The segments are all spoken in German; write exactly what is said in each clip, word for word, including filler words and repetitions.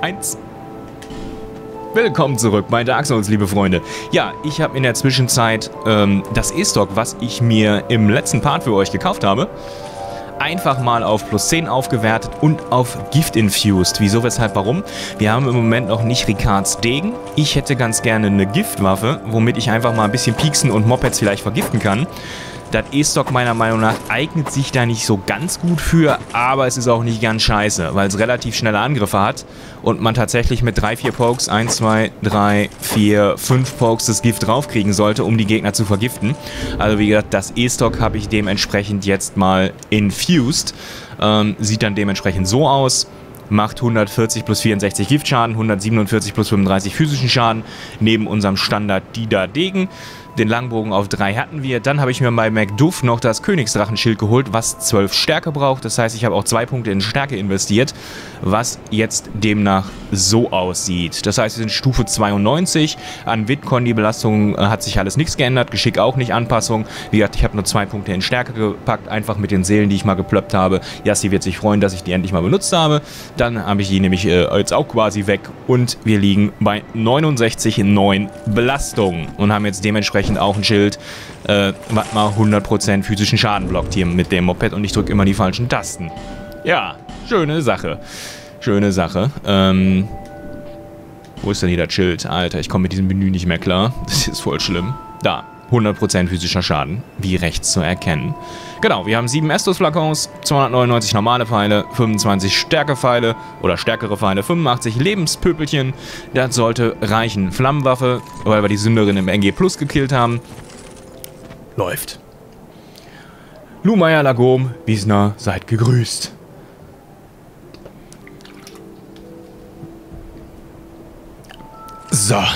eins. Willkommen zurück bei Dark Souls, liebe Freunde. Ja, ich habe in der Zwischenzeit ähm, das E-Stock, was ich mir im letzten Part für euch gekauft habe, einfach mal auf plus zehn aufgewertet und auf Gift infused. Wieso, weshalb, warum? Wir haben im Moment noch nicht Ricards Degen. Ich hätte ganz gerne eine Giftwaffe, womit ich einfach mal ein bisschen pieksen und Mopeds vielleicht vergiften kann. Das E-Stock meiner Meinung nach eignet sich da nicht so ganz gut für, aber es ist auch nicht ganz scheiße, weil es relativ schnelle Angriffe hat und man tatsächlich mit drei, vier Pokes, eins, zwei, drei, vier, fünf Pokes das Gift draufkriegen sollte, um die Gegner zu vergiften. Also wie gesagt, das E-Stock habe ich dementsprechend jetzt mal infused. Ähm, sieht dann dementsprechend so aus. Macht hundertvierzig plus vierundsechzig Giftschaden, hundertsiebenundvierzig plus fünfunddreißig physischen Schaden, neben unserem Standard Dida Degen. Den Langbogen auf drei hatten wir. Dann habe ich mir bei MacDuff noch das Königsdrachenschild geholt, was zwölf Stärke braucht. Das heißt, ich habe auch zwei Punkte in Stärke investiert, was jetzt demnach so aussieht. Das heißt, wir sind Stufe zweiundneunzig. An Vidcon, die Belastung, äh, hat sich alles nichts geändert. Geschick auch nicht, Anpassung. Wie gesagt, ich habe nur zwei Punkte in Stärke gepackt, einfach mit den Seelen, die ich mal geplöppt habe. Yassi wird sich freuen, dass ich die endlich mal benutzt habe. Dann habe ich die nämlich äh, jetzt auch quasi weg und wir liegen bei neunundsechzig Komma neun Belastung und haben jetzt dementsprechend auch ein Schild, äh, was mal hundert Prozent physischen Schaden blockt hier mit dem Moped und ich drücke immer die falschen Tasten. Ja, schöne Sache. Schöne Sache. Ähm, wo ist denn hier das Schild? Alter, ich komme mit diesem Menü nicht mehr klar. Das ist voll schlimm. Da, hundert Prozent physischer Schaden, wie rechts zu erkennen. Genau, wir haben sieben Estus-Flakons, zweihundertneunundneunzig normale Pfeile, fünfundzwanzig Stärke-Pfeile oder stärkere Pfeile, fünfundachtzig Lebenspöpelchen. Das sollte reichen. Flammenwaffe, weil wir die Sünderin im N G Plus gekillt haben. Läuft. Lumaya, Lagom, Wiesner, seid gegrüßt. So.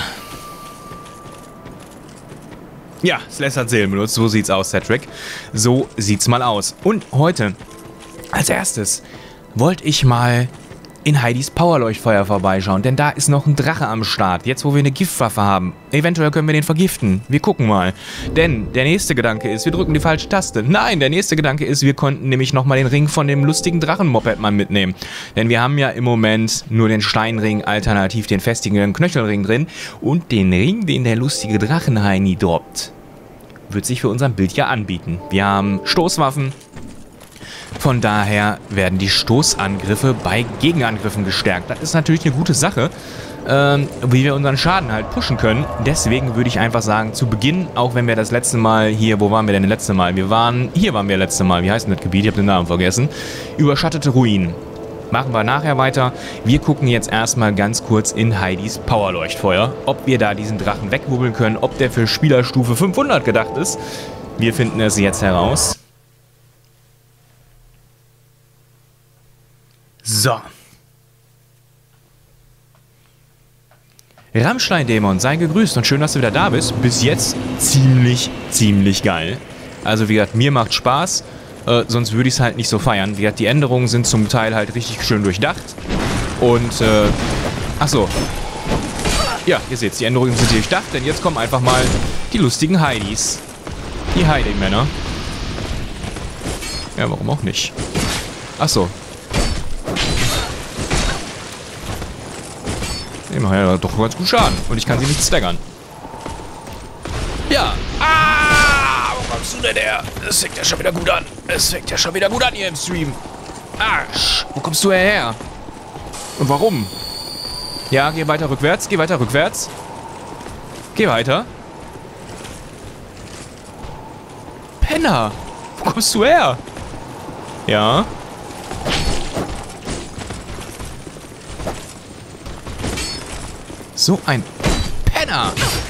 Ja, Sless hat Seelen benutzt, so sieht's aus, Cedric. So sieht's mal aus. Und heute, als erstes, wollte ich mal in Heidis Powerleuchtfeuer vorbeischauen, denn da ist noch ein Drache am Start, jetzt wo wir eine Giftwaffe haben. Eventuell können wir den vergiften. Wir gucken mal. Denn der nächste Gedanke ist, wir drücken die falsche Taste. Nein, der nächste Gedanke ist, wir konnten nämlich nochmal den Ring von dem lustigen Drachenmoped mal mitnehmen. Denn wir haben ja im Moment nur den Steinring, alternativ den festigen Knöchelring drin. Und den Ring, den der lustige Drachenheini droppt, wird sich für unseren Bild ja anbieten. Wir haben Stoßwaffen. Von daher werden die Stoßangriffe bei Gegenangriffen gestärkt. Das ist natürlich eine gute Sache, ähm, wie wir unseren Schaden halt pushen können. Deswegen würde ich einfach sagen, zu Beginn, auch wenn wir das letzte Mal hier, wo waren wir denn das letzte Mal? Wir waren, hier waren wir das letzte Mal, wie heißt denn das Gebiet? Ich habe den Namen vergessen. Überschattete Ruinen. Machen wir nachher weiter. Wir gucken jetzt erstmal ganz kurz in Heidis Powerleuchtfeuer, ob wir da diesen Drachen wegwubbeln können, ob der für Spielerstufe fünfhundert gedacht ist. Wir finden es jetzt heraus. So. Rammstein-Dämon, sei gegrüßt und schön, dass du wieder da bist. Bis jetzt ziemlich, ziemlich geil. Also wie gesagt, mir macht Spaß. Äh, sonst würde ich es halt nicht so feiern. Wie gesagt, die Änderungen sind zum Teil halt richtig schön durchdacht. Und, äh, ach so. Ja, ihr seht, die Änderungen sind durchdacht, denn jetzt kommen einfach mal die lustigen Heidis. Die Heidi-Männer. Ja, warum auch nicht? Ach so. Die machen ja doch ganz gut Schaden. Und ich kann sie nicht staggern. Ja. Ah! Wo kommst du denn her? Es fängt ja schon wieder gut an. Es fängt ja schon wieder gut an hier im Stream. Arsch. Wo kommst du her? Und warum? Ja, geh weiter rückwärts. Geh weiter rückwärts. Geh weiter. Penner. Wo kommst du her? Ja. So ein Penner.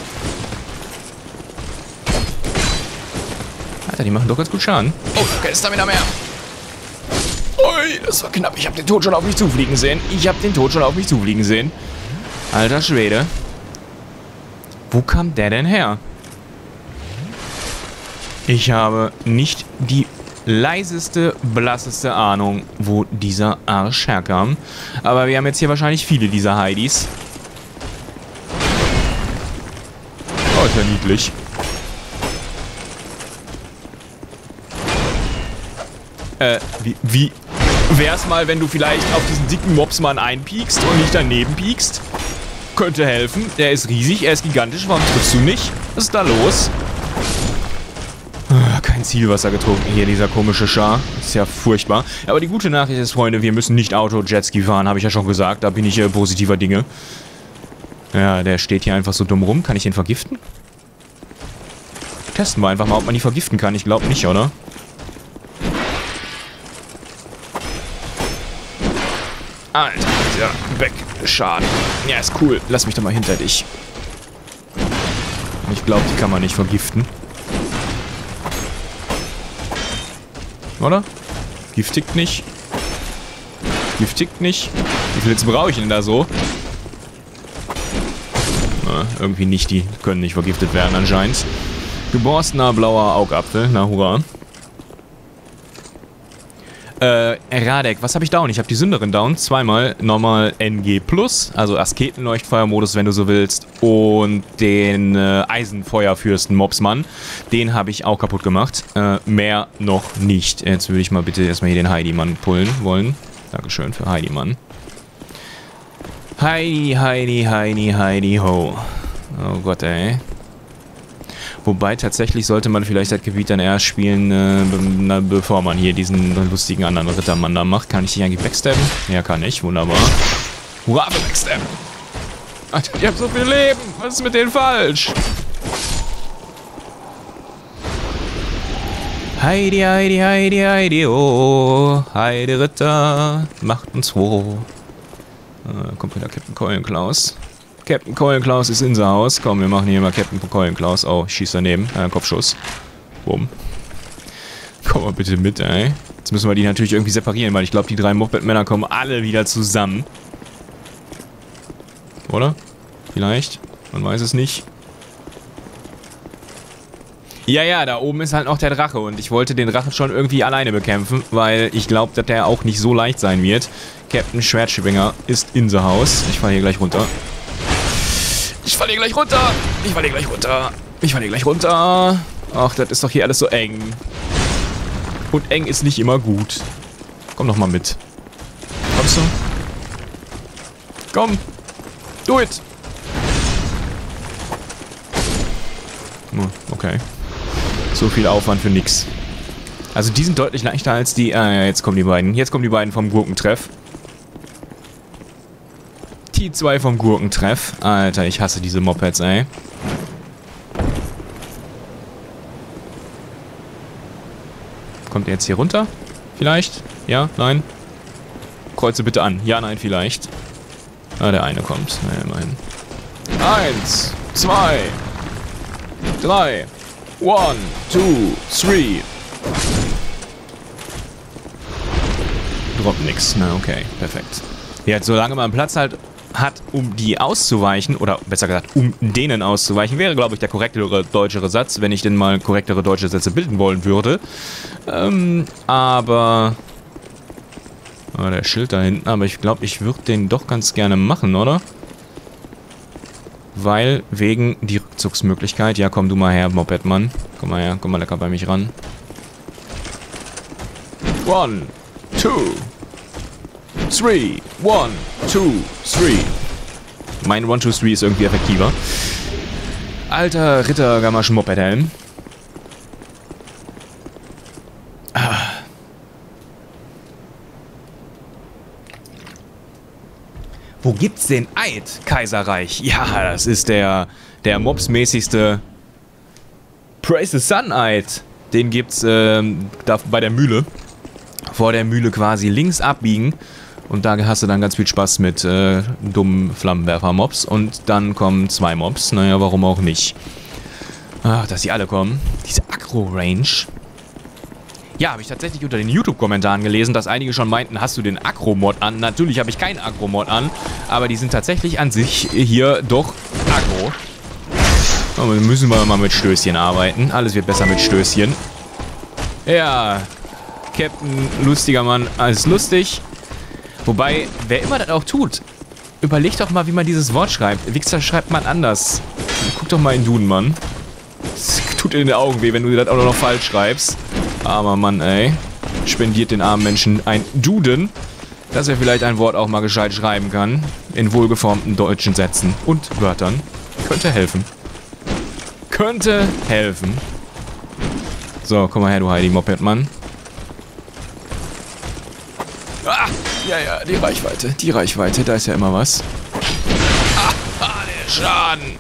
Alter, die machen doch ganz gut Schaden. Oh, kein Stamina mehr. Ui, das war knapp. Ich habe den Tod schon auf mich zufliegen sehen. Ich habe den Tod schon auf mich zufliegen sehen. Alter Schwede. Wo kam der denn her? Ich habe nicht die leiseste, blasseste Ahnung, wo dieser Arsch herkam. Aber wir haben jetzt hier wahrscheinlich viele dieser Heidis. Oh, ist ja niedlich. Äh, wie, wie, Wär's mal, wenn du vielleicht auf diesen dicken Mobsmann einpiekst und nicht daneben piekst? Könnte helfen. Der ist riesig, er ist gigantisch. Warum triffst du nicht? Was ist da los? Ah, kein Zielwasser getrunken hier, dieser komische Char. Ist ja furchtbar. Aber die gute Nachricht ist, Freunde, wir müssen nicht Auto-Jetski fahren, habe ich ja schon gesagt. Da bin ich äh, positiver Dinge. Ja, der steht hier einfach so dumm rum. Kann ich ihn vergiften? Testen wir einfach mal, ob man ihn vergiften kann. Ich glaube nicht, oder? Alter, ja, weg. Schade. Ja, ist cool. Lass mich doch mal hinter dich. Ich glaube, die kann man nicht vergiften. Oder? Giftigt nicht. Giftigt nicht. Wie viel jetzt brauche ich denn da so? Na, irgendwie nicht. Die können nicht vergiftet werden anscheinend. Geborstener blauer Augapfel. Na, hurra. Äh, Radek, was habe ich down? Ich habe die Sünderin down. Zweimal normal N G plus, also Asketenleuchtfeuermodus, wenn du so willst. Und den äh, Eisenfeuerfürsten Mobsmann. Den habe ich auch kaputt gemacht. Äh, mehr noch nicht. Jetzt würde ich mal bitte erstmal hier den Heidi-Mann pullen wollen. Dankeschön für Heidi-Mann. Heidi, Heidi, Heidi, Heidi, ho. Oh Gott, ey. Wobei, tatsächlich sollte man vielleicht das Gebiet dann erst spielen, äh, be bevor man hier diesen lustigen anderen Rittermann da macht. Kann ich dich eigentlich backstabben? Ja, kann ich. Wunderbar. Hurra für backstabben! Alter, ich hab so viel Leben! Was ist mit denen falsch? Heidi, Heidi, Heidi, Heidi, oh. Heidi Ritter, macht uns froh. Äh, kommt wieder Captain Keulenklaus. Captain Keulenklaus ist in sein Haus. Komm, wir machen hier mal Captain Keulenklaus. Oh, ich schieß daneben. Äh, Kopfschuss. Bumm. Komm mal bitte mit, ey. Jetzt müssen wir die natürlich irgendwie separieren, weil ich glaube, die drei Moped-Männer kommen alle wieder zusammen. Oder? Vielleicht? Man weiß es nicht. Ja, ja, da oben ist halt noch der Drache und ich wollte den Drachen schon irgendwie alleine bekämpfen, weil ich glaube, dass der auch nicht so leicht sein wird. Captain Schwertschwinger ist in sein Haus. Ich falle hier gleich runter. Ich falle hier gleich runter. Ich falle hier gleich runter. Ich falle hier gleich runter. Ach, das ist doch hier alles so eng. Und eng ist nicht immer gut. Komm doch mal mit. Kommst du? Komm. Do it. Okay. So viel Aufwand für nix. Also die sind deutlich leichter als die... Ah ja, jetzt kommen die beiden. Jetzt kommen die beiden vom Gurkentreff. T zwei vom Gurkentreff. Alter, ich hasse diese Mopeds, ey. Kommt er jetzt hier runter? Vielleicht? Ja? Nein? Kreuze bitte an. Ja, nein, vielleicht. Ah, der eine kommt. Naja, immerhin. Eins, zwei, drei, one, two, three. Droppt nix. Na, okay. Perfekt. Ja, solange man Platz halt hat, um die auszuweichen, oder besser gesagt, um denen auszuweichen, wäre, glaube ich, der korrektere deutschere Satz, wenn ich denn mal korrektere deutsche Sätze bilden wollen würde. Ähm, aber... Oh, der Schild da hinten, aber ich glaube, ich würde den doch ganz gerne machen, oder? Weil, wegen die Rückzugsmöglichkeit. Ja, komm du mal her, Mopedmann. Komm mal her, komm mal lecker bei mich ran. One, two, three, one, two, three. Mein one, two, three ist irgendwie effektiver. Alter Ritter Gamaschen Mopedhelm. Ah. Wo gibt's den Eid, Kaiserreich? Ja, das ist der, der mobsmäßigste Praise the Sun Eid. Den gibt's ähm, da bei der Mühle. Vor der Mühle quasi links abbiegen. Und da hast du dann ganz viel Spaß mit äh, dummen Flammenwerfer-Mobs. Und dann kommen zwei Mobs. Naja, warum auch nicht. Ach, dass sie alle kommen. Diese Aggro-Range. Ja, habe ich tatsächlich unter den YouTube-Kommentaren gelesen, dass einige schon meinten, hast du den Aggro-Mod an? Natürlich habe ich keinen Aggro-Mod an, aber die sind tatsächlich an sich hier doch Aggro. Aber müssen wir mal mit Stößchen arbeiten. Alles wird besser mit Stößchen. Ja, Captain lustiger Mann, alles lustig. Wobei, wer immer das auch tut, überleg doch mal, wie man dieses Wort schreibt. Wichser schreibt man anders. Guck doch mal in Duden, Mann. Das tut dir in den Augen weh, wenn du das auch noch falsch schreibst. Armer Mann, ey. spendiert den armen Menschen ein Duden, dass er vielleicht ein Wort auch mal gescheit schreiben kann. In wohlgeformten deutschen Sätzen und Wörtern. Könnte helfen. Könnte helfen. So, komm mal her, du Heidi Moped-Mann. Ah, ja, ja, die Reichweite. Die Reichweite, da ist ja immer was. Ah, ah der Schaden.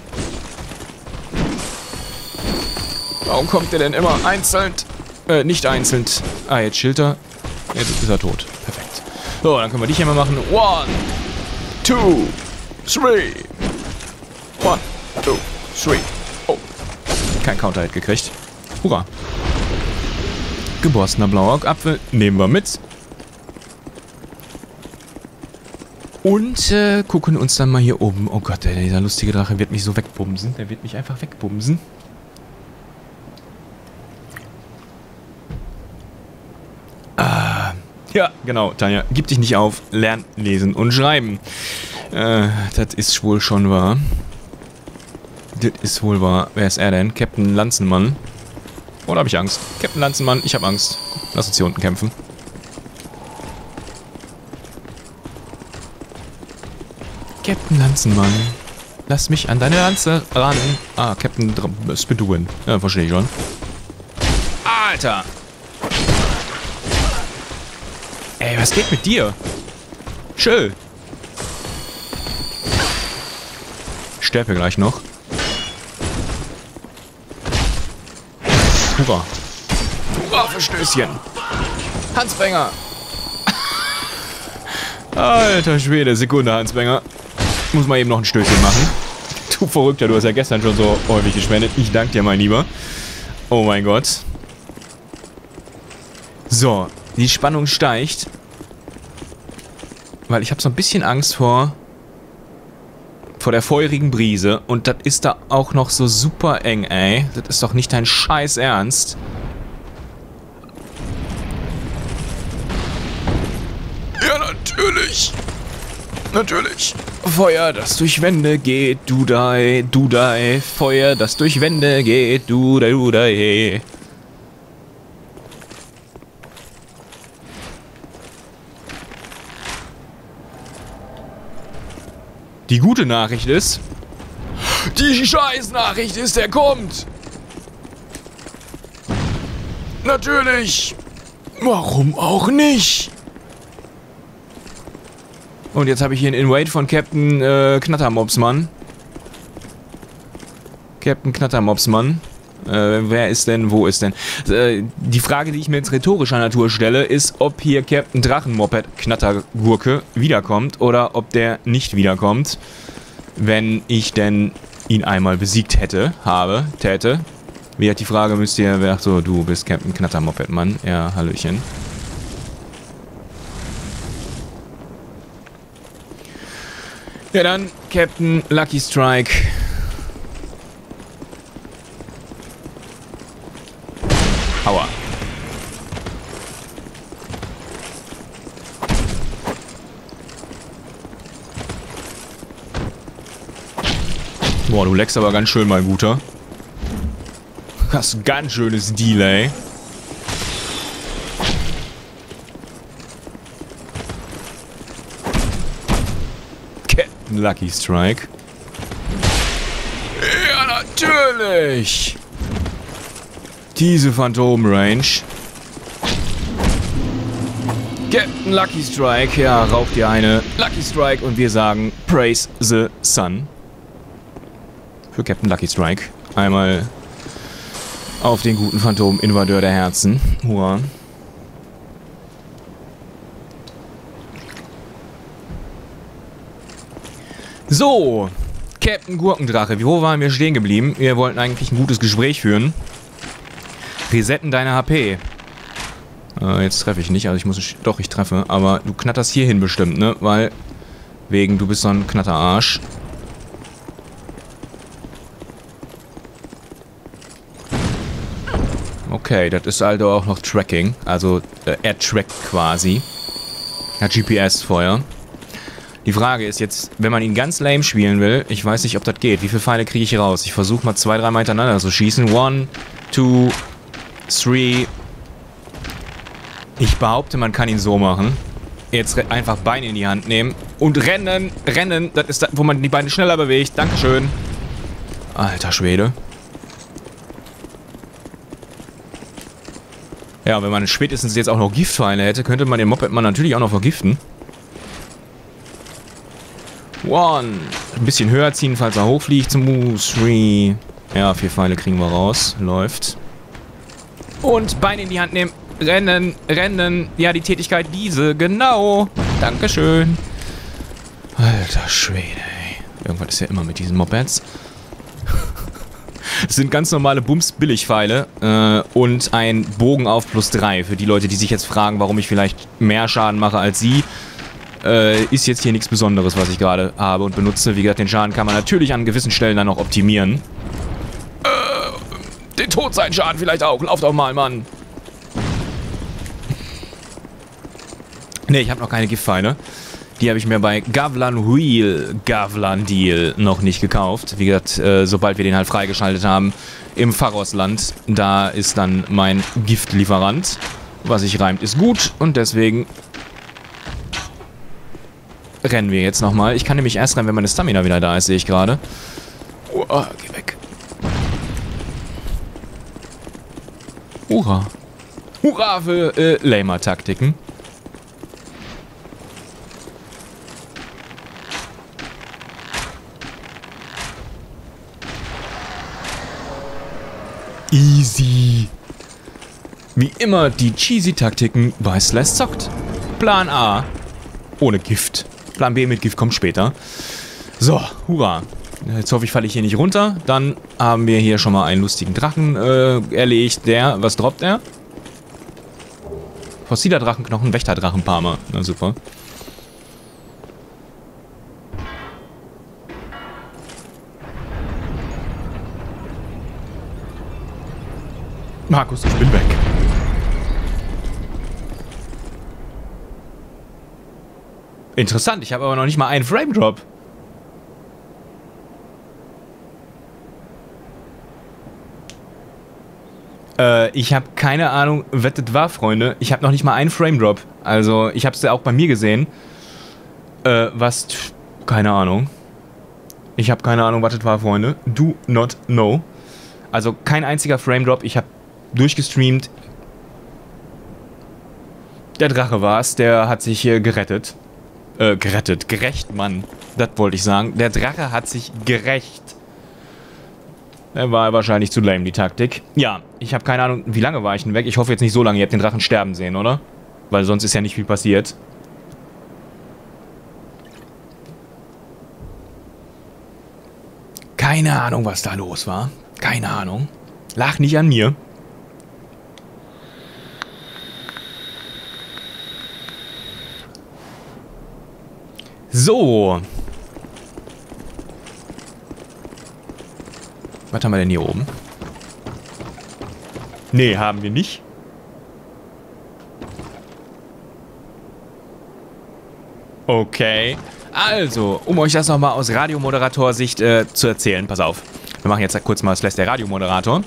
Warum kommt der denn immer einzeln? Äh, nicht einzeln. Ah, jetzt Schilder. Jetzt ist er tot. Perfekt. So, dann können wir dich hier mal machen. One, two, three. One, two, three. Oh. Kein Counter-Hit gekriegt. Hurra. Geborstener Blauaugapfel nehmen wir mit. Und äh, gucken uns dann mal hier oben. Oh Gott, ey, dieser lustige Drache wird mich so wegbumsen. Der wird mich einfach wegbumsen. Ah, ja, genau, Tanja. Gib dich nicht auf. Lern lesen und schreiben. Äh, das ist wohl schon wahr. Das ist wohl wahr. Wer ist er denn? Captain Lanzenmann. Oder habe ich Angst? Captain Lanzenmann, ich habe Angst. Lass uns hier unten kämpfen. Captain Lanzenmann. Lass mich an deine Lanze ran. Ah, Captain Spiduen. Ja, verstehe ich schon. Alter! Ey, was geht mit dir? Chill. Ich sterbe gleich noch. Hurra. Hurra für Stößchen. Hansbanger. Alter Schwede, Sekunde, Hansbanger. Muss mal eben noch ein Stößchen machen. Du Verrückter, du hast ja gestern schon so häufig gespendet. Ich danke dir, mein Lieber. Oh mein Gott. So, die Spannung steigt. Weil ich habe so ein bisschen Angst vor... vor der feurigen Brise. Und das ist da auch noch so super eng, ey. Das ist doch nicht dein Scheiß Ernst. Ja, natürlich. Natürlich. Feuer, das durch Wände geht, Dudai, Dudai. Feuer, das durch Wände geht, Dudai, Dudai. Die gute Nachricht ist... Die Scheißnachricht ist, er kommt! Natürlich! Warum auch nicht? Und jetzt habe ich hier einen Invade von Captain äh, Knattermopsmann. Captain Knattermopsmann. Äh, wer ist denn, wo ist denn? Äh, die Frage, die ich mir jetzt rhetorischer Natur stelle, ist, ob hier Captain Drachenmoped Knattergurke wiederkommt oder ob der nicht wiederkommt, wenn ich denn ihn einmal besiegt hätte, habe, täte. Wie hat die Frage, müsst ihr, wer, ach so, du bist Captain Knattermoped, Mann. Ja, hallöchen. Ja dann, Captain Lucky Strike. Aua. Boah, du leckst aber ganz schön, mein Guter. Hast ein ganz schönes Delay. Captain Lucky Strike. Ja, natürlich. Diese Phantom Range. Captain Lucky Strike. Ja, raucht ihr eine Lucky Strike und wir sagen Praise the Sun. Für Captain Lucky Strike. Einmal auf den guten Phantom-Invadeur der Herzen. Hurra. So. Captain Gurkendrache. Wo waren wir stehen geblieben? Wir wollten eigentlich ein gutes Gespräch führen. Resetten deine H P. Äh, jetzt treffe ich nicht. Also ich muss... Doch, ich treffe. Aber du knatterst hierhin bestimmt, ne? Weil... Wegen, du bist so ein Knatterarsch. Okay, das ist also auch noch Tracking. Also, äh, er trackt quasi. Hat G P S-Feuer. Die Frage ist jetzt, wenn man ihn ganz lame spielen will, ich weiß nicht, ob das geht. Wie viele Pfeile kriege ich raus? Ich versuche mal zwei, drei Mal hintereinander zu schießen. One, two, three. Ich behaupte, man kann ihn so machen. Jetzt einfach Beine in die Hand nehmen und rennen, rennen. Das ist das, wo man die Beine schneller bewegt. Dankeschön. Alter Schwede. Ja, wenn man spätestens jetzt auch noch Giftpfeile hätte, könnte man den Moped man natürlich auch noch vergiften. One. Ein bisschen höher ziehen, falls er hochfliegt. Two, three. Ja, vier Pfeile kriegen wir raus. Läuft. Und Beine in die Hand nehmen. Rennen, rennen. Ja, die Tätigkeit diese. Genau. Dankeschön. Alter Schwede, ey. Irgendwas ist ja immer mit diesen Mopeds. Das sind ganz normale Bums-Billig-Pfeile äh, und ein Bogen auf plus drei. Für die Leute, die sich jetzt fragen, warum ich vielleicht mehr Schaden mache als sie, äh, ist jetzt hier nichts Besonderes, was ich gerade habe und benutze. Wie gesagt, den Schaden kann man natürlich an gewissen Stellen dann noch optimieren. Äh, den Todseinschaden vielleicht auch. Lauft doch mal, Mann. Ne, ich habe noch keine Giftpfeile. Die habe ich mir bei Gavlan Wheel, Gavlan Deal noch nicht gekauft. Wie gesagt, äh, sobald wir den halt freigeschaltet haben im Pharosland, da ist dann mein Giftlieferant. Was sich reimt, ist gut und deswegen rennen wir jetzt nochmal. Ich kann nämlich erst rennen, wenn meine Stamina wieder da ist, sehe ich gerade. Oh, geh weg. Hurra. Hurra für äh, Lamer-Taktiken. Easy. Wie immer die cheesy Taktiken bei Slash zockt. Plan A. Ohne Gift. Plan B mit Gift kommt später. So, hurra. Jetzt hoffe ich, falle ich hier nicht runter. Dann haben wir hier schon mal einen lustigen Drachen äh, erlegt. Der, was droppt er? Fossiler Drachenknochen, Wächterdrachenparma. Na super. Markus, ich bin weg. Interessant, ich habe aber noch nicht mal einen Frame Drop. Äh, ich habe keine Ahnung, was das war, Freunde. Ich habe noch nicht mal einen Frame Drop. Also, ich habe es ja auch bei mir gesehen. Äh, was... Keine Ahnung. Ich habe keine Ahnung, was das war, Freunde. Do not know. Also, kein einziger Frame Drop. Ich habe durchgestreamt. Der Drache war es, der hat sich hier gerettet. Äh, gerettet. Gerecht, Mann. Das wollte ich sagen. Der Drache hat sich gerecht. Der war wahrscheinlich zu lame, die Taktik. Ja, ich habe keine Ahnung, wie lange war ich denn weg? Ich hoffe jetzt nicht so lange. Ihr habt den Drachen sterben sehen, oder? Weil sonst ist ja nicht viel passiert. Keine Ahnung, was da los war. Keine Ahnung. Lag nicht an mir. So. Was haben wir denn hier oben? Nee, haben wir nicht. Okay. Also, um euch das nochmal aus Radiomoderator-Sicht äh, zu erzählen. Pass auf. Wir machen jetzt kurz mal Slash der Radiomoderator.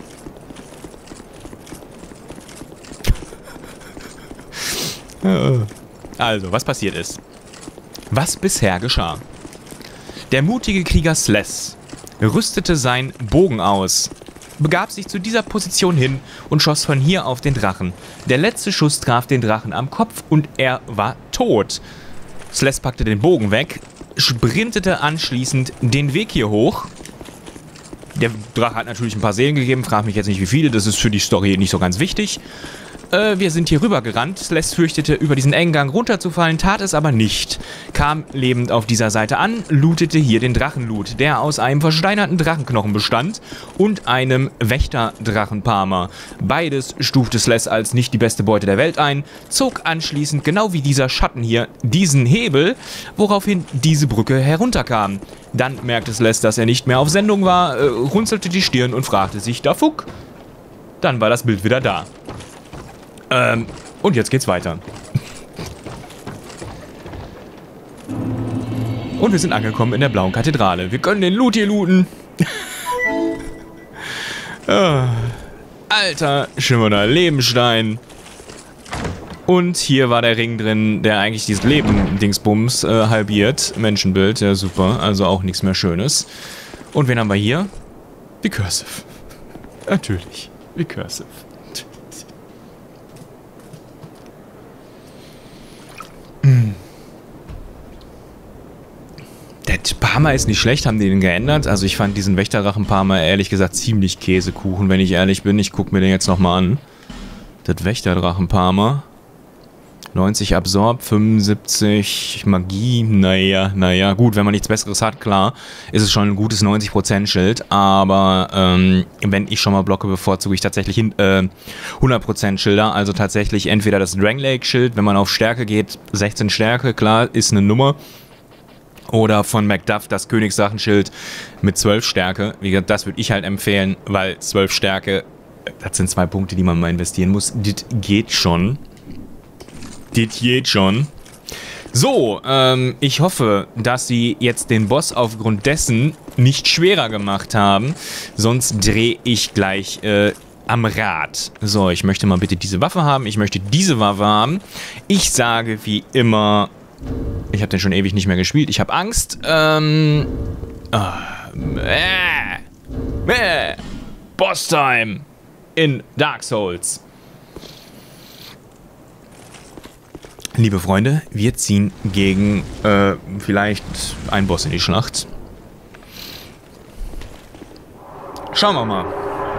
Also, was passiert ist. Was bisher geschah. Der mutige Krieger Sless rüstete seinen Bogen aus, begab sich zu dieser Position hin und schoss von hier auf den Drachen. Der letzte Schuss traf den Drachen am Kopf und er war tot. Sless packte den Bogen weg, sprintete anschließend den Weg hier hoch. Der Drache hat natürlich ein paar Seelen gegeben, frag mich jetzt nicht wie viele, das ist für die Story nicht so ganz wichtig. Äh, wir sind hier rüber gerannt. Sless fürchtete, über diesen engen Gang runterzufallen, tat es aber nicht. Kam lebend auf dieser Seite an, lootete hier den Drachenloot, der aus einem versteinerten Drachenknochen bestand und einem Wächterdrachenparma. Beides stufte Sless als nicht die beste Beute der Welt ein, zog anschließend, genau wie dieser Schatten hier, diesen Hebel, woraufhin diese Brücke herunterkam. Dann merkte Sless, dass er nicht mehr auf Sendung war, äh, runzelte die Stirn und fragte sich, da fuck. Dann war das Bild wieder da. Ähm, und jetzt geht's weiter. Und wir sind angekommen in der blauen Kathedrale. Wir können den Loot hier looten. oh, alter, schimmernder Lebenstein. Und hier war der Ring drin, der eigentlich dieses Leben-Dingsbums äh, halbiert. Menschenbild, ja super, also auch nichts mehr Schönes. Und wen haben wir hier? Recursive. Natürlich, Recursive. Mm. Der Parma ist nicht schlecht, haben die den geändert? Also ich fand diesen Wächterdrachen-Parma ehrlich gesagt ziemlich Käsekuchen, wenn ich ehrlich bin. Ich gucke mir den jetzt nochmal an. Das Wächterdrachen-Parma. neunzig Absorb, fünfundsiebzig Magie, naja, naja, gut, wenn man nichts Besseres hat, klar, ist es schon ein gutes neunzig Prozent Schild, aber ähm, wenn ich schon mal blocke, bevorzuge ich tatsächlich hin, äh, hundert Prozent Schilder, also tatsächlich entweder das Dranglake Schild, wenn man auf Stärke geht, sechzehn Stärke, klar, ist eine Nummer, oder von Macduff das Königsdrachenschild mit zwölf Stärke, wie gesagt, das würde ich halt empfehlen, weil zwölf Stärke, das sind zwei Punkte, die man mal investieren muss, das geht schon. Das geht schon. So, ähm, ich hoffe, dass sie jetzt den Boss aufgrund dessen nicht schwerer gemacht haben. Sonst drehe ich gleich äh, am Rad. So, ich möchte mal bitte diese Waffe haben. Ich möchte diese Waffe haben. Ich sage wie immer... Ich habe den schon ewig nicht mehr gespielt. Ich habe Angst. Ähm... Oh, äh, äh, Boss-Time in Dark Souls. Liebe Freunde, wir ziehen gegen äh, vielleicht einen Boss in die Schlacht. Schauen wir mal.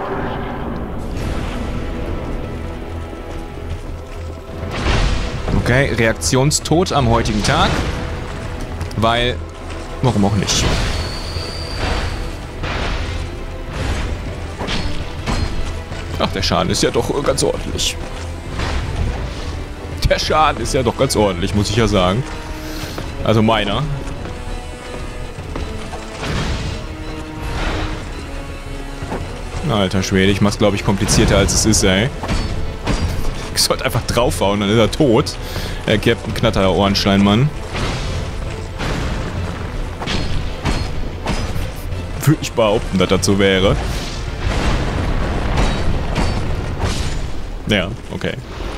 Okay, Reaktionstod am heutigen Tag. Weil, warum auch nicht? Ach, der Schaden ist ja doch ganz ordentlich. Der Schaden ist ja doch ganz ordentlich, muss ich ja sagen. Also meiner. Alter Schwede, ich mach's, glaube ich, komplizierter als es ist, ey. Ich sollte einfach draufhauen, dann ist er tot. Der Captain Knatter, der Ohrensteinmann. Würde ich behaupten, dass das so wäre. Ja, okay.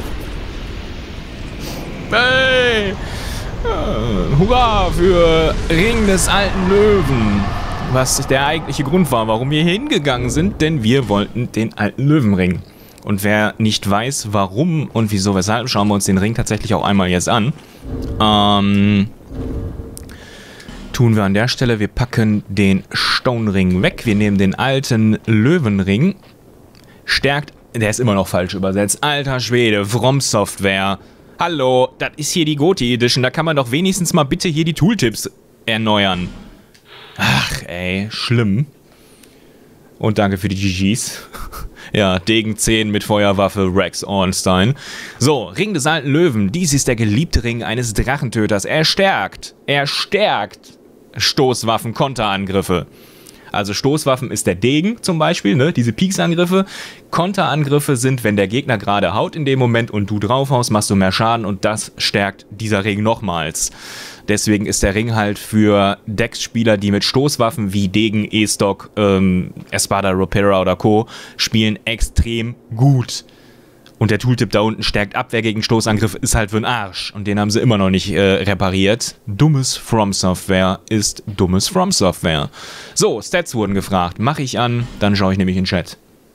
Hey! Uh, hurra für Ring des alten Löwen. Was der eigentliche Grund war, warum wir hier hingegangen sind, denn wir wollten den alten Löwenring. Und wer nicht weiß, warum und wieso, weshalb, schauen wir uns den Ring tatsächlich auch einmal jetzt an. Ähm, tun wir an der Stelle, wir packen den Stone Ring weg. Wir nehmen den alten Löwenring. Stärkt, der ist immer noch falsch übersetzt. Alter Schwede, From Software. Hallo, das ist hier die Goti Edition, da kann man doch wenigstens mal bitte hier die Tooltips erneuern. Ach ey, schlimm. Und danke für die G Gs. Ja, Degen zehn mit Feuerwaffe, Rex Ornstein. So, Ring des alten Löwen. Dies ist der geliebte Ring eines Drachentöters. Er stärkt, er stärkt Stoßwaffen, Konterangriffe. Also Stoßwaffen ist der Degen zum Beispiel, ne? Diese Peaksangriffe. Konterangriffe sind, wenn der Gegner gerade haut in dem Moment und du draufhaust, machst du mehr Schaden und das stärkt dieser Ring nochmals. Deswegen ist der Ring halt für Dex-Spieler, die mit Stoßwaffen wie Degen, E-Stock, ähm, Espada, Ropera oder Co. spielen, extrem gut. Und der Tooltip da unten stärkt Abwehr gegen Stoßangriff, ist halt für den Arsch. Und den haben sie immer noch nicht äh, repariert. Dummes From Software ist dummes From Software. So, Stats wurden gefragt. Mache ich an, dann schaue ich nämlich in den Chat.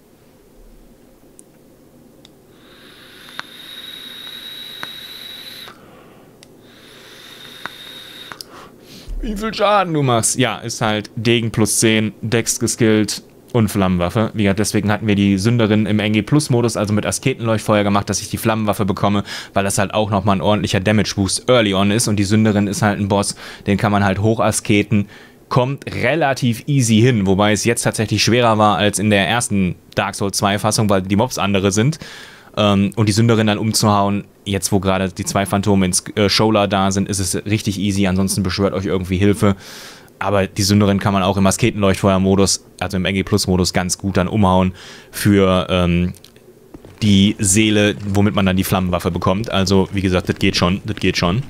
Wie viel Schaden du machst? Ja, ist halt Degen plus zehn, Dex geskillt und Flammenwaffe. Wie gesagt, deswegen hatten wir die Sünderin im N G Plus Modus, also mit Asketenleuchtfeuer gemacht, dass ich die Flammenwaffe bekomme, weil das halt auch nochmal ein ordentlicher Damage Boost early on ist und die Sünderin ist halt ein Boss, den kann man halt hoch asketen, kommt relativ easy hin, wobei es jetzt tatsächlich schwerer war als in der ersten Dark Souls zwei Fassung, weil die Mobs andere sind. Ähm, und die Sünderin dann umzuhauen, jetzt wo gerade die zwei Phantome ins äh, Shola da sind, ist es richtig easy, ansonsten beschwört euch irgendwie Hilfe. Aber die Sünderin kann man auch im Asketenleuchtfeuer-Modus, also im N G Plus-Modus, ganz gut dann umhauen für ähm, die Seele, womit man dann die Flammenwaffe bekommt. Also, wie gesagt, das geht schon, das geht schon.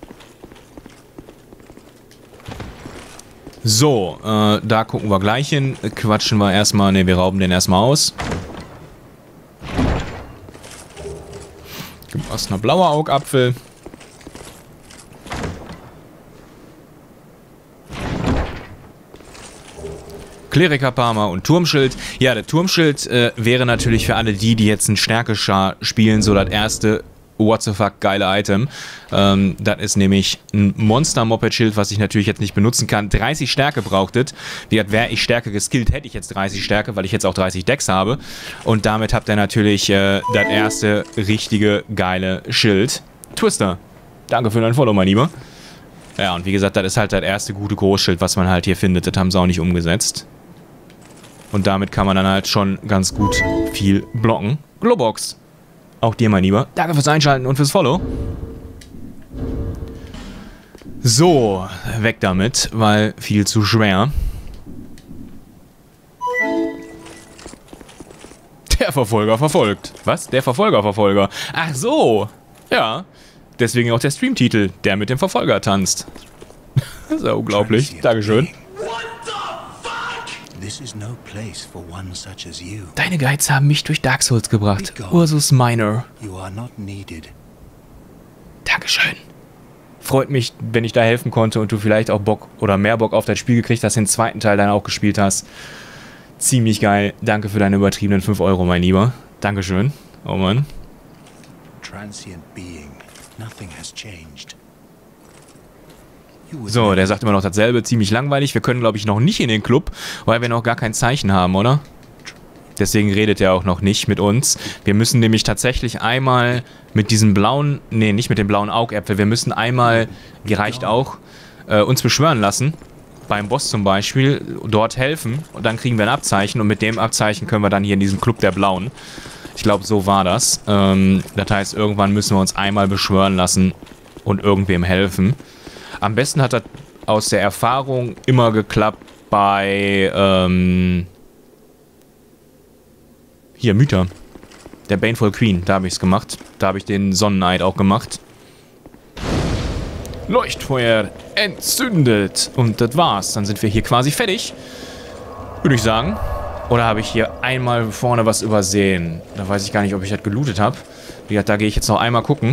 So, äh, da gucken wir gleich hin. Quatschen wir erstmal, ne, wir rauben den erstmal aus. Kostner blauer Augapfel. Klerikerparma und Turmschild. Ja, der Turmschild äh, wäre natürlich für alle die, die jetzt ein Stärkeschar spielen, so das erste what the fuck geile Item. Ähm, das ist nämlich ein Monster-Moped-Schild, was ich natürlich jetzt nicht benutzen kann. dreißig Stärke brauchtet. Wie gesagt, wäre ich Stärke geskillt, hätte ich jetzt dreißig Stärke, weil ich jetzt auch dreißig Decks habe. Und damit habt ihr natürlich äh, das erste richtige geile Schild. Twister, danke für dein Follow, mein Lieber. Ja, und wie gesagt, das ist halt das erste gute Großschild, was man halt hier findet. Das haben sie auch nicht umgesetzt. Und damit kann man dann halt schon ganz gut viel blocken. Globox. Auch dir, mein Lieber. Danke fürs Einschalten und fürs Follow. So, weg damit, weil viel zu schwer. Der Verfolger verfolgt. Was? Der Verfolger Verfolger. Ach so. Ja. Deswegen auch der Streamtitel. Der mit dem Verfolger tanzt. Das ist ja unglaublich. Dankeschön. Deine Guides haben mich durch Dark Souls gebracht. Ursus Minor. Dankeschön. Freut mich, wenn ich da helfen konnte und du vielleicht auch Bock oder mehr Bock auf das Spiel gekriegt hast, den zweiten Teil dann auch gespielt hast. Ziemlich geil. Danke für deine übertriebenen fünf Euro, mein Lieber. Dankeschön. Oh Mann. Transient being. Nothing has changed. So, der sagt immer noch dasselbe, ziemlich langweilig. Wir können, glaube ich, noch nicht in den Club, weil wir noch gar kein Zeichen haben, oder? Deswegen redet er auch noch nicht mit uns. Wir müssen nämlich tatsächlich einmal mit diesem blauen, nee, nicht mit dem blauen Augäpfel, wir müssen einmal, die reicht auch, äh, uns beschwören lassen. Beim Boss zum Beispiel, dort helfen und dann kriegen wir ein Abzeichen und mit dem Abzeichen können wir dann hier in diesem Club der Blauen. Ich glaube, so war das. Ähm, das heißt, irgendwann müssen wir uns einmal beschwören lassen und irgendwem helfen. Am besten hat das aus der Erfahrung immer geklappt bei, ähm, hier, Mytha. Der Baneful Queen, da habe ich es gemacht. Da habe ich den Sonneneid auch gemacht. Leuchtfeuer entzündet. Und das war's. Dann sind wir hier quasi fertig. Würde ich sagen. Oder habe ich hier einmal vorne was übersehen? Da weiß ich gar nicht, ob ich das gelootet habe. Da gehe ich jetzt noch einmal gucken.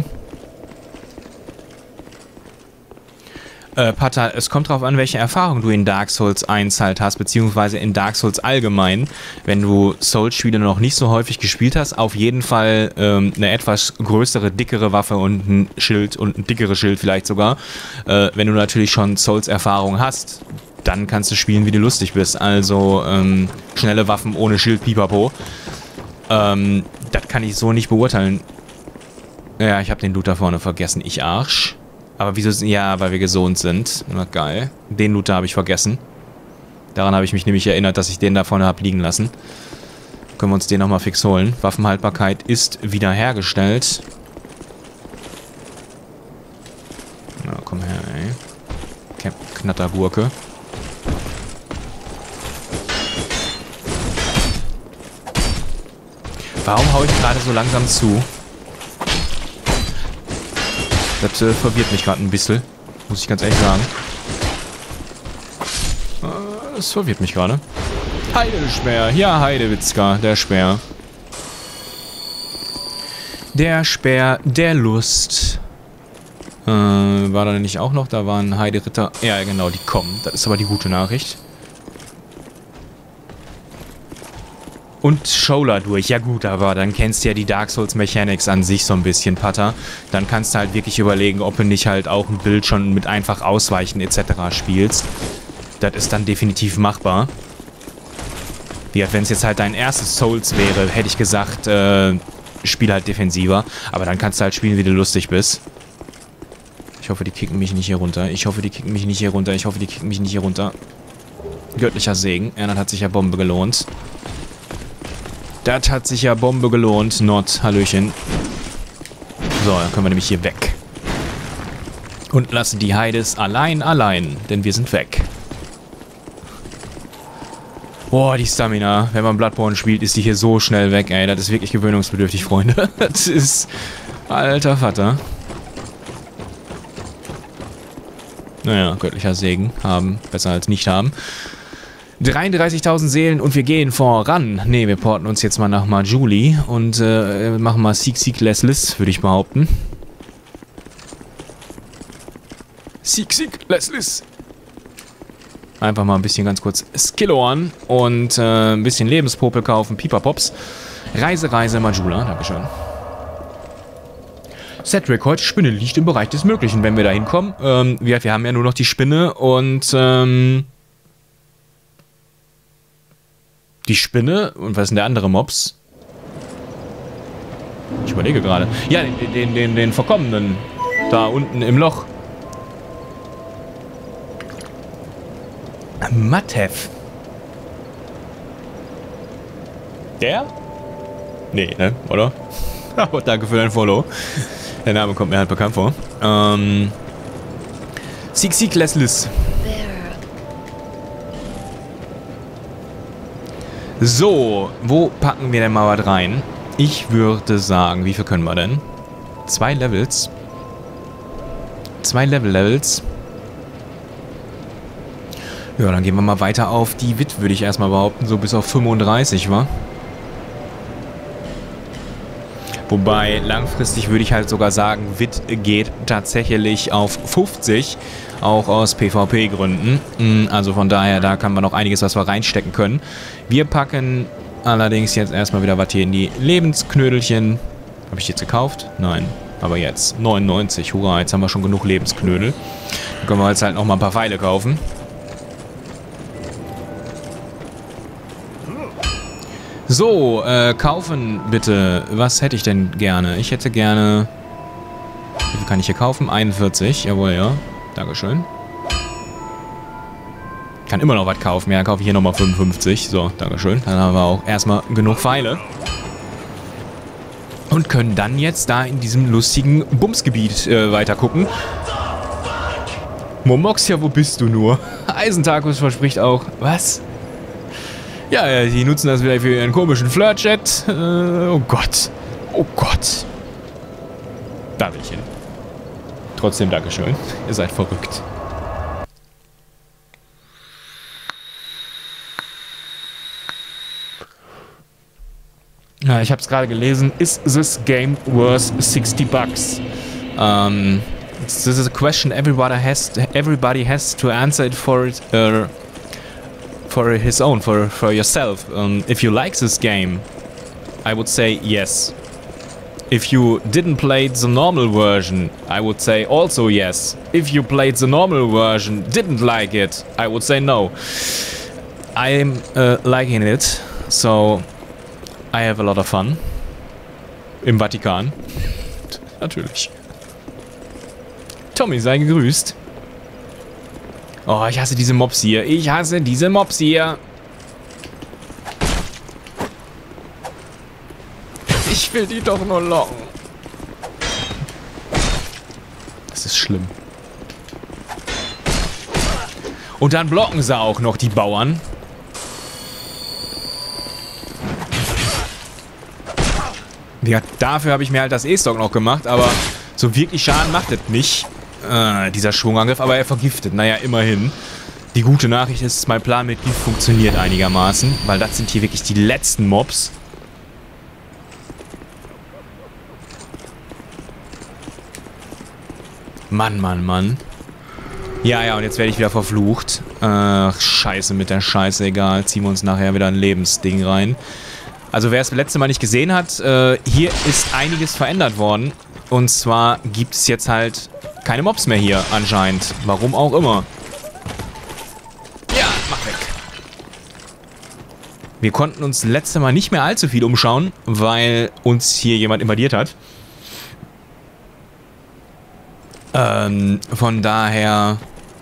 Äh, Pata, es kommt drauf an, welche Erfahrung du in Dark Souls eins halt hast, beziehungsweise in Dark Souls allgemein. Wenn du Souls-Spiele noch nicht so häufig gespielt hast, auf jeden Fall ähm, eine etwas größere, dickere Waffe und ein Schild und ein dickeres Schild vielleicht sogar. Äh, wenn du natürlich schon Souls-Erfahrung hast, dann kannst du spielen, wie du lustig bist. Also ähm, schnelle Waffen ohne Schild, pipapo. Ähm, das kann ich so nicht beurteilen. Ja, ich habe den Loot da vorne vergessen, ich Arsch. Aber wieso? Ja, weil wir gesund sind. Na geil. Den Loot habe ich vergessen. Daran habe ich mich nämlich erinnert, dass ich den da vorne habe liegen lassen. Können wir uns den nochmal fix holen. Waffenhaltbarkeit ist wiederhergestellt. Na, komm her, ey. Knattergurke. Warum haue ich gerade so langsam zu? Das äh, verwirrt mich gerade ein bisschen. Muss ich ganz ehrlich sagen. Äh, das verwirrt mich gerade. Heidespeer. Ja, Heidewitzka. Der Speer. Der Speer der Lust. Äh, war da nicht auch noch? Da waren Heideritter. Ja, genau, die kommen. Das ist aber die gute Nachricht. Und Shola durch. Ja gut, aber dann kennst du ja die Dark Souls Mechanics an sich so ein bisschen, Pata. Dann kannst du halt wirklich überlegen, ob du nicht halt auch ein Bild schon mit einfach Ausweichen et cetera spielst. Das ist dann definitiv machbar. Wie wenn es jetzt halt dein erstes Souls wäre, hätte ich gesagt, äh, spiel halt defensiver. Aber dann kannst du halt spielen, wie du lustig bist. Ich hoffe, die kicken mich nicht hier runter. Ich hoffe, die kicken mich nicht hier runter. Ich hoffe, die kicken mich nicht hier runter. Göttlicher Segen. Ja, dann hat sich ja Bombe gelohnt. Das hat sich ja Bombe gelohnt. Not, Hallöchen. So, dann können wir nämlich hier weg. Und lassen die Heides allein, allein. Denn wir sind weg. Boah, die Stamina. Wenn man Bloodborne spielt, ist die hier so schnell weg, ey. Das ist wirklich gewöhnungsbedürftig, Freunde. Das ist... Alter Vater. Naja, göttlicher Segen. Haben. Besser als nicht haben. dreiunddreißigtausend Seelen und wir gehen voran. Ne, wir porten uns jetzt mal nach Majuli und äh, machen mal Seek Seek Less Less, würde ich behaupten. Seek Seek Less Less. Einfach mal ein bisschen ganz kurz Skilloren und äh, ein bisschen Lebenspopel kaufen. Pipapops. Reise, Reise, Majula. Dankeschön. Cedric, heute Spinne liegt im Bereich des Möglichen, wenn wir da hinkommen. Ähm, wir, wir haben ja nur noch die Spinne und ähm, die Spinne und was ist denn der andere Mops? Ich überlege gerade. Ja, den, den, den, den Verkommenen. Da unten im Loch. Matev. Der? Nee, ne? Oder? Aber danke für dein Follow. Der Name kommt mir halt bekannt vor. Ähm. Seek Seek Less Less. So, wo packen wir denn mal was rein? Ich würde sagen, wie viel können wir denn? Zwei Levels. Zwei Level-Levels. Ja, dann gehen wir mal weiter auf die Wit, würde ich erstmal behaupten. So bis auf fünfunddreißig, wa? Wobei, langfristig würde ich halt sogar sagen, Wit geht tatsächlich auf fünfzig. Auch aus PvP-Gründen. Also von daher, da kann man noch einiges, was wir reinstecken können. Wir packen allerdings jetzt erstmal wieder was hier in die Lebensknödelchen. Habe ich jetzt gekauft? Nein. Aber jetzt. neunundneunzig. Hurra, jetzt haben wir schon genug Lebensknödel. Dann können wir jetzt halt noch mal ein paar Pfeile kaufen. So, äh, kaufen bitte. Was hätte ich denn gerne? Ich hätte gerne... Wie viel kann ich hier kaufen? einundvierzig. Jawohl, ja. Dankeschön. Kann immer noch was kaufen. Ja, dann kaufe ich hier nochmal fünfundfünfzig. So, Dankeschön. Dann haben wir auch erstmal genug Pfeile. Und können dann jetzt da in diesem lustigen Bumsgebiet äh, weiter gucken. Momoxia, wo bist du nur? Eisentakus verspricht auch... Was? Ja, die nutzen das wieder für ihren komischen Flirt-Chat. Äh, oh Gott. Oh Gott. Da will ich hin. Trotzdem Dankeschön. Ihr seid verrückt. Ja, ich habe es gerade gelesen. Is this game worth sixty bucks? Um, this is a question everybody has to, everybody has to answer it for it. Uh, For his own, for, for yourself. Um, if you like this game, I would say yes. If you didn't play the normal version, I would say also yes. If you played the normal version, didn't like it, I would say no. I'm uh, liking it, so I have a lot of fun. Im Vatikan. Natürlich. Tommy, sei gegrüßt. Oh, ich hasse diese Mobs hier. Ich hasse diese Mobs hier. Ich will die doch nur locken. Das ist schlimm. Und dann blocken sie auch noch, die Bauern. Ja, dafür habe ich mir halt das E-Stock noch gemacht, aber so wirklich Schaden macht es nicht. Äh, dieser Schwungangriff, aber er vergiftet. Naja, immerhin. Die gute Nachricht ist, mein Plan mit Gift funktioniert einigermaßen, weil das sind hier wirklich die letzten Mobs. Mann, Mann, Mann. Ja, ja, und jetzt werde ich wieder verflucht. Ach, scheiße mit der Scheiße, egal. Ziehen wir uns nachher wieder ein Lebensding rein. Also wer es das letzte Mal nicht gesehen hat, äh, hier ist einiges verändert worden. Und zwar gibt es jetzt halt keine Mobs mehr hier anscheinend. Warum auch immer. Ja, mach weg. Wir konnten uns letztes Mal nicht mehr allzu viel umschauen, weil uns hier jemand invadiert hat. Ähm, von daher...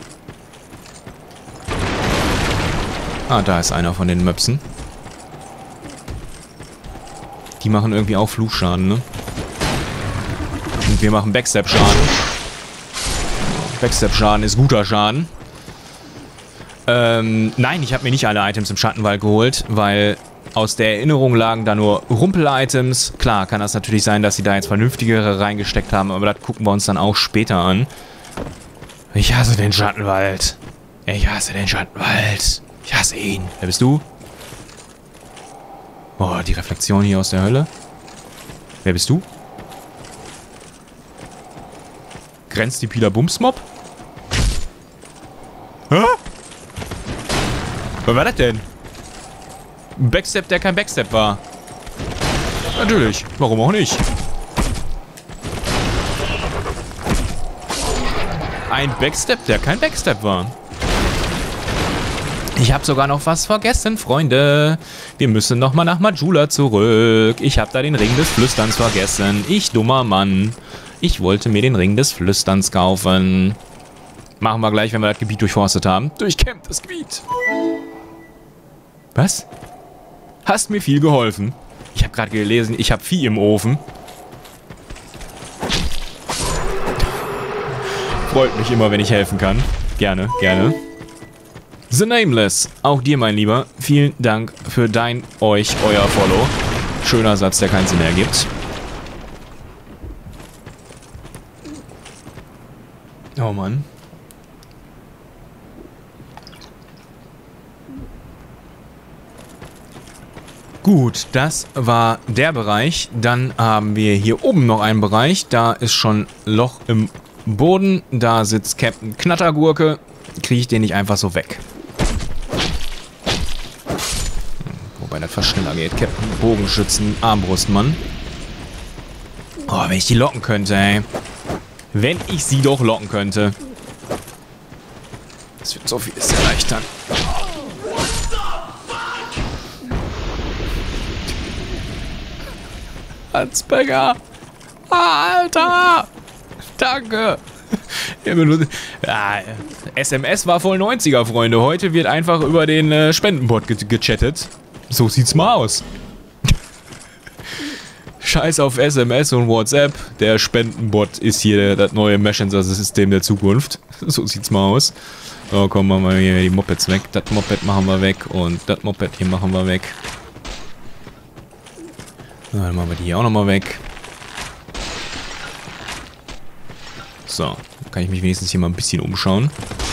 Ah, da ist einer von den Möpsen. Die machen irgendwie auch Fluchschaden, ne? Und wir machen Backstab-Schaden. Backstab-Schaden ist guter Schaden. Ähm, nein, ich habe mir nicht alle Items im Schattenwald geholt, weil aus der Erinnerung lagen da nur Rumpel-Items. Klar, kann das natürlich sein, dass sie da jetzt vernünftigere reingesteckt haben, aber das gucken wir uns dann auch später an. Ich hasse den Schattenwald. Ich hasse den Schattenwald. Ich hasse ihn. Wer bist du? Oh, die Reflexion hier aus der Hölle. Wer bist du? Grenzt die Pila Bumsmob? Hä? Was war das denn? Ein Backstep, der kein Backstep war. Natürlich. Warum auch nicht? Ein Backstep, der kein Backstep war. Ich habe sogar noch was vergessen, Freunde. Wir müssen nochmal nach Majula zurück. Ich habe da den Ring des Flüsterns vergessen. Ich dummer Mann. Ich wollte mir den Ring des Flüsterns kaufen. Machen wir gleich, wenn wir das Gebiet durchforstet haben. Durchkämmt das Gebiet. Was? Hast mir viel geholfen. Ich habe gerade gelesen, ich habe Vieh im Ofen. Freut mich immer, wenn ich helfen kann. Gerne, gerne. The Nameless. Auch dir, mein Lieber. Vielen Dank für dein, euch, euer Follow. Schöner Satz, der keinen Sinn ergibt. Oh Mann. Gut, das war der Bereich. Dann haben wir hier oben noch einen Bereich. Da ist schon Loch im Boden. Da sitzt Captain Knattergurke. Kriege ich den nicht einfach so weg. Wobei das fast schneller geht. Captain Bogenschützen, Armbrustmann. Oh, wenn ich die locken könnte, ey. Wenn ich sie doch locken könnte. Das wird so vieles erleichtern. Hansberger! Alter! Danke! Ja, S M S war voll neunziger, Freunde. Heute wird einfach über den äh, Spendenbot ge gechattet. So sieht's mal aus. Scheiß auf S M S und WhatsApp. Der Spendenbot ist hier das neue Messenger-System der Zukunft. So sieht's mal aus. So, komm, machen wir hier die Mopeds weg. Das Moped machen wir weg und das Moped hier machen wir weg. So, dann machen wir die hier auch nochmal weg. So, dann kann ich mich wenigstens hier mal ein bisschen umschauen.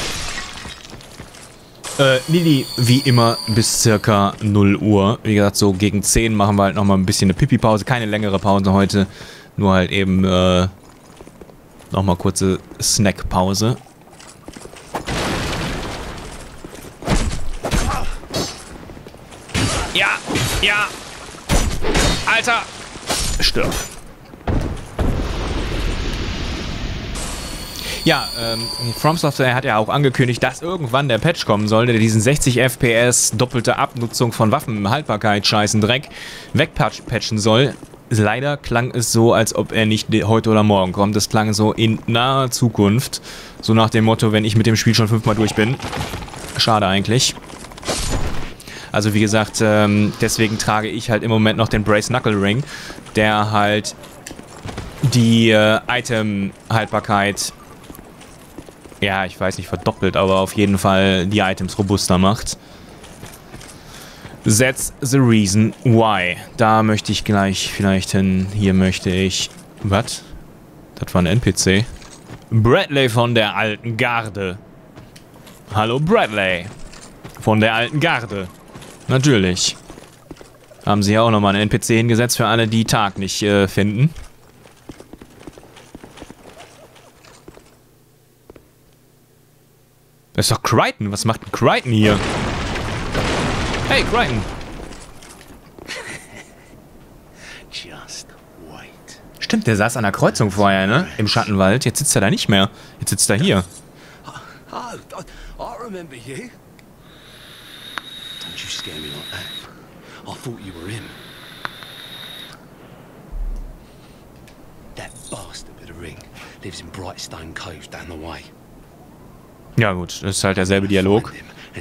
Äh, Lili, wie immer, bis circa null Uhr. Wie gesagt, so gegen zehn machen wir halt nochmal ein bisschen eine Pipi-Pause. Keine längere Pause heute. Nur halt eben, äh, nochmal kurze Snack-Pause. Ja, ja. Alter! Stirb. Ja, ähm, From Software hat ja auch angekündigt, dass irgendwann der Patch kommen soll, der diesen sechzig F P S doppelte Abnutzung von Waffen, Haltbarkeit, scheißen Dreck wegpatchen soll. Leider klang es so, als ob er nicht heute oder morgen kommt. Das klang so in naher Zukunft. So nach dem Motto, wenn ich mit dem Spiel schon fünfmal durch bin. Schade eigentlich. Also wie gesagt, ähm, deswegen trage ich halt im Moment noch den Brace Knuckle Ring, der halt die äh, Item-Haltbarkeit, ja, ich weiß nicht, verdoppelt, aber auf jeden Fall die Items robuster macht. That's the reason why. Da möchte ich gleich vielleicht hin. Hier möchte ich... Was? Das war ein N P C. Bradley von der alten Garde. Hallo Bradley. Von der alten Garde. Natürlich. Haben sie ja auch nochmal einen N P C hingesetzt für alle, die Tag nicht äh, finden. Das ist doch Crichton. Was macht denn Crichton hier? Hey, Crichton. Just wait. Stimmt, der saß an der Kreuzung vorher, ne? Im Schattenwald. Jetzt sitzt er da nicht mehr. Jetzt sitzt er hier. Oh, I, I remember you. Don't you scare me like that. I thought you were him. That bastard with the ring lives in Brightstone Cove down the way. Ja gut, das ist halt derselbe Dialog.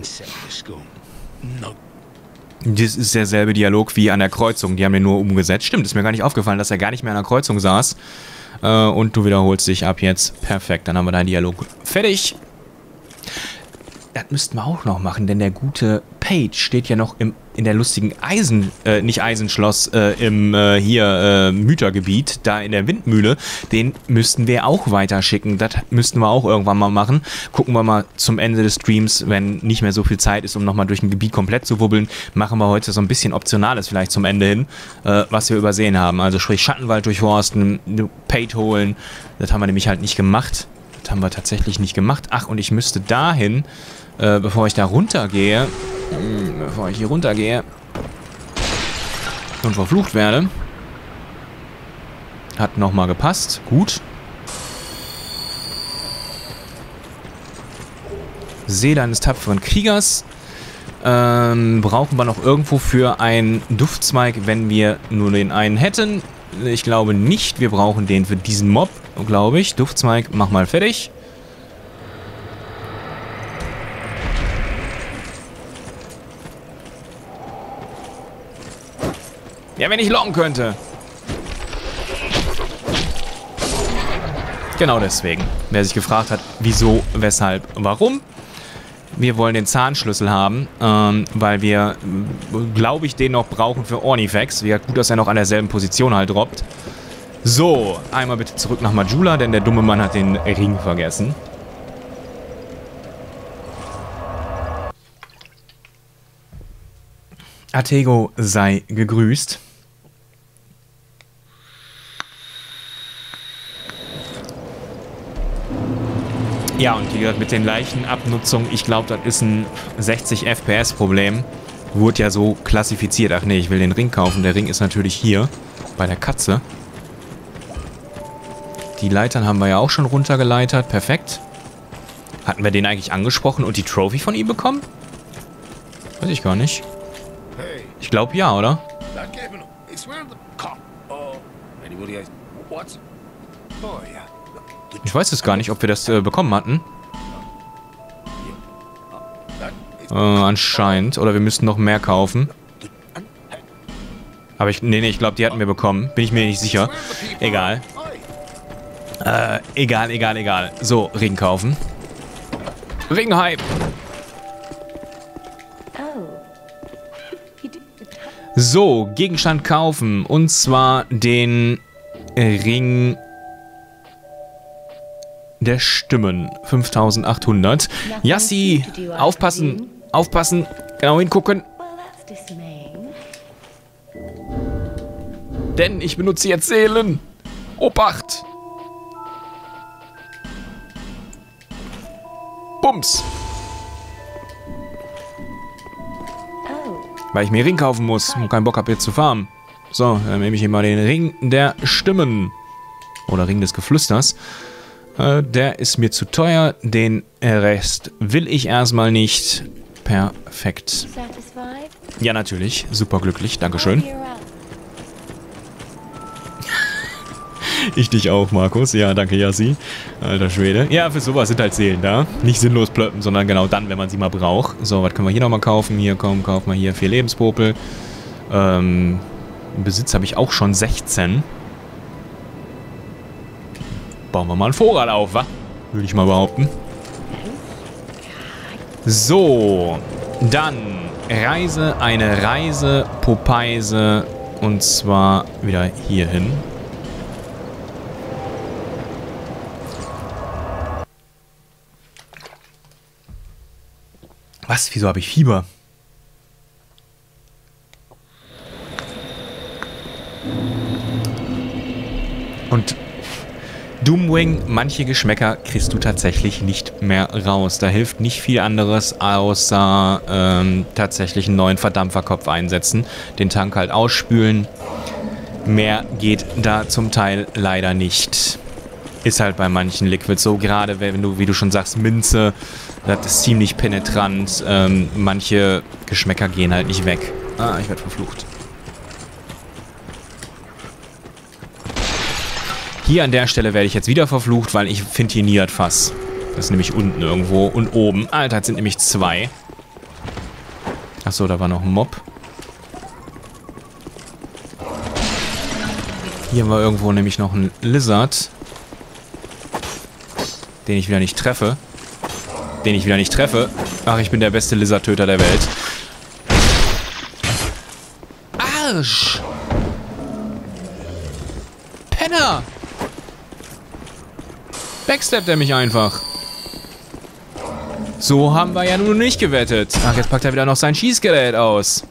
No. Das ist derselbe Dialog wie an der Kreuzung. Die haben den nur umgesetzt. Stimmt, ist mir gar nicht aufgefallen, dass er gar nicht mehr an der Kreuzung saß. Äh, und du wiederholst dich ab jetzt. Perfekt, dann haben wir deinen Dialog fertig. Das müssten wir auch noch machen, denn der gute Page steht ja noch im in der lustigen Eisen, äh, nicht Eisenschloss, äh, im äh, hier äh, Mythergebiet, da in der Windmühle, den müssten wir auch weiterschicken. Das müssten wir auch irgendwann mal machen. Gucken wir mal zum Ende des Streams, wenn nicht mehr so viel Zeit ist, um nochmal durch ein Gebiet komplett zu wubbeln, machen wir heute so ein bisschen Optionales vielleicht zum Ende hin, äh, was wir übersehen haben. Also sprich Schattenwald durchforsten, Paid holen. Das haben wir nämlich halt nicht gemacht. Das haben wir tatsächlich nicht gemacht. Ach, und ich müsste dahin, äh, bevor ich da runtergehe, mh, bevor ich hier runtergehe und verflucht werde. Hat nochmal gepasst. Gut. Seele eines tapferen Kriegers. Ähm, brauchen wir noch irgendwo für einen Duftzweig, wenn wir nur den einen hätten? Ich glaube nicht. Wir brauchen den für diesen Mob, glaube ich. Duftzweig, mach mal fertig. Ja, wenn ich locken könnte. Genau deswegen. Wer sich gefragt hat, wieso, weshalb, warum. Wir wollen den Zahnschlüssel haben, ähm, weil wir, glaube ich, den noch brauchen für Ornifex. Wäre gut, dass er noch an derselben Position halt droppt. So, einmal bitte zurück nach Majula, denn der dumme Mann hat den Ring vergessen. Artego sei gegrüßt. Ja, und wie gesagt, mit den Leichenabnutzung, ich glaube, das ist ein sechzig F P S-Problem. Wurde ja so klassifiziert. Ach nee, ich will den Ring kaufen. Der Ring ist natürlich hier, bei der Katze. Die Leitern haben wir ja auch schon runtergeleitet. Perfekt. Hatten wir den eigentlich angesprochen und die Trophy von ihm bekommen? Weiß ich gar nicht. Ich glaube ja, oder? Ich weiß es gar nicht, ob wir das äh, bekommen hatten. Äh, anscheinend. Oder wir müssten noch mehr kaufen. Aber ich... Nee, nee, ich glaube, die hatten wir bekommen. Bin ich mir nicht sicher. Egal. Äh, egal, egal, egal. So, Ring kaufen. Ringhype. So, Gegenstand kaufen. Und zwar den Ring der Stimmen. fünftausendachthundert. Yassi, aufpassen, aufpassen, genau hingucken. Denn ich benutze jetzt Seelen. Obacht. Bums. Weil ich mir Ring kaufen muss und keinen Bock habe jetzt zu farmen. So, dann nehme ich hier mal den Ring der Stimmen. Oder Ring des Geflüsters. Äh, der ist mir zu teuer. Den Rest will ich erstmal nicht. Perfekt. Ja, natürlich. Super glücklich. Dankeschön. Ich dich auch, Markus. Ja, danke, Yassi. Alter Schwede. Ja, für sowas sind halt Seelen da. Nicht sinnlos plöppen, sondern genau dann, wenn man sie mal braucht. So, was können wir hier nochmal kaufen? Hier, komm, kaufen wir hier vier Lebenspopel. Ähm, Besitz habe ich auch schon sechzehn. Bauen wir mal einen Vorrat auf, wa? Würde ich mal behaupten. So, dann Reise, eine Reise, Popeise. Und zwar wieder hier hin. Was? Wieso habe ich Fieber? Und Doomwing, manche Geschmäcker kriegst du tatsächlich nicht mehr raus. Da hilft nicht viel anderes, außer ähm, tatsächlich einen neuen Verdampferkopf einsetzen. Den Tank halt ausspülen. Mehr geht da zum Teil leider nicht. Ist halt bei manchen Liquids so, gerade wenn du, wie du schon sagst, Minze, das ist ziemlich penetrant. Ähm, manche Geschmäcker gehen halt nicht weg. Ah, ich werde verflucht. Hier an der Stelle werde ich jetzt wieder verflucht, weil ich finde hier nie das Fass. Das ist nämlich unten irgendwo und oben. Alter, das sind nämlich zwei. Achso, da war noch ein Mob. Hier haben wir irgendwo nämlich noch einen Lizard. Den ich wieder nicht treffe. Den ich wieder nicht treffe. Ach, ich bin der beste Lizard-Töter der Welt. Arsch! Penner! Backsteppt er mich einfach. So haben wir ja nun nicht gewettet. Ach, jetzt packt er wieder noch sein Schießgerät aus.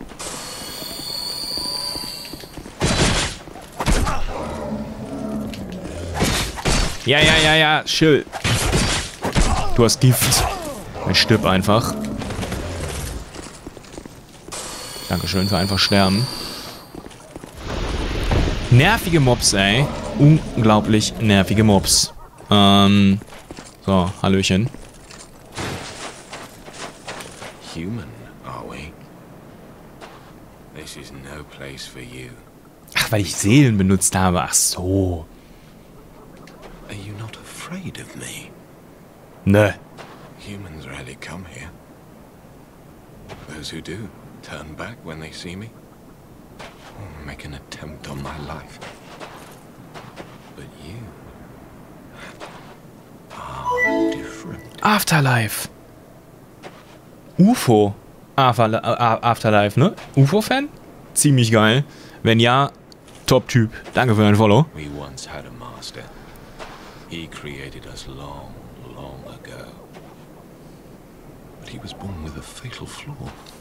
Ja, ja, ja, ja, chill. Du hast Gift. Dann stirb einfach. Dankeschön für einfach sterben. Nervige Mobs, ey. Unglaublich nervige Mobs. Ähm. So, Hallöchen. Human, are we? This is no place for you. Ach, weil ich Seelen benutzt habe. Ach so. Are you not afraid of me? Nö. Humans rarely come here. Those who do turn back when they see me. Or make an attempt on my life. But you are different. Afterlife. U F O. Afterli- Afterlife, ne? U F O-Fan? Ziemlich geil. Wenn ja, Top-Typ. Danke für dein Follow. We once had a master. He created us long, long ago. But he was born with a fatal flaw.